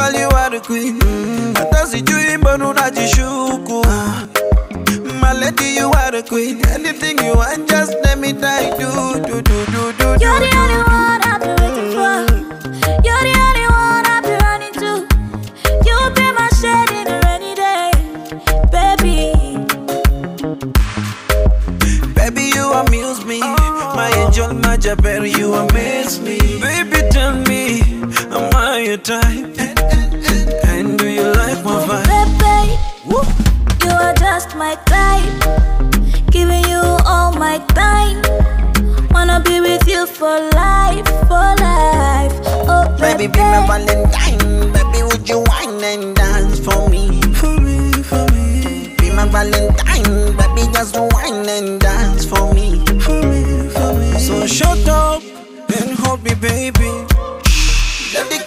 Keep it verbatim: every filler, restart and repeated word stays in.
girl, you are the queen. That's the dream, but no, not the shuku. My lady, you are the queen. Anything you want, just let me die. Do, do, do, do, do. You're the only one I've been waiting for. You're the only one I've been running to. You'll be my shade in a rainy day, baby. Baby, you amuse me. My angel, my jabber, you amaze me. Baby, tell me, am I your type? And do you like my vibe? Baby, you are just my type. Giving you all my time. Wanna be with you for life, for life. Oh, baby, be my Valentine. Baby, would you wine and dance for me? For me, for me. Be my Valentine. Baby, just wine and dance for me. For me, for me. So shut up and hold me, baby. Let the